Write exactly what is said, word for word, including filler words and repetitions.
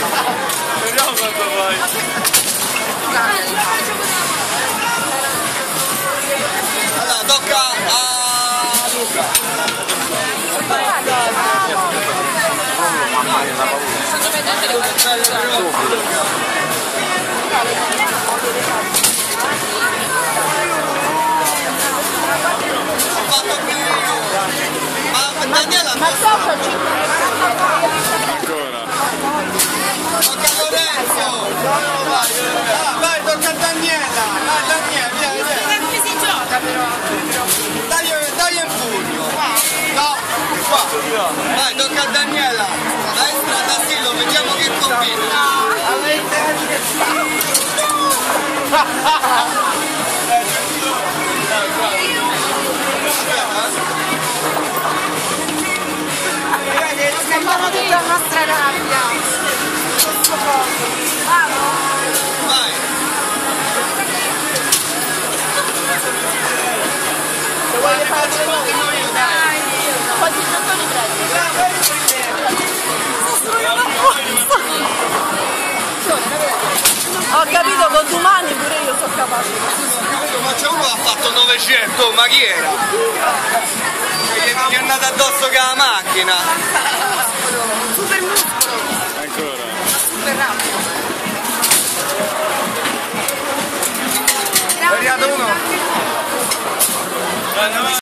Vediamo quanto fai. Allora, tocca a Luca. Ho fatto più io. Ma Daniela, Ma toccaci! Ancora. tocca a Lorenzo. Vai, vai, tocca a Daniela. Vai, Daniela, vieni, vieni. Come si gioca però? Dai, dai in pugno. No, qua. Vai, tocca a Daniela. A destra, da Silo, vediamo che combina. Sembra tutta la nostra rabbia. Vai. Lo vuoi fare noi? Dai. Quanti gettoni prendi? Ho capito, con domani pure io sono capace. Ma c'è uno che ha fatto novecento, ma chi era? Gli è andata addosso che la macchina. Super muscolo. Ancora. Super rapido. È arrivato uno.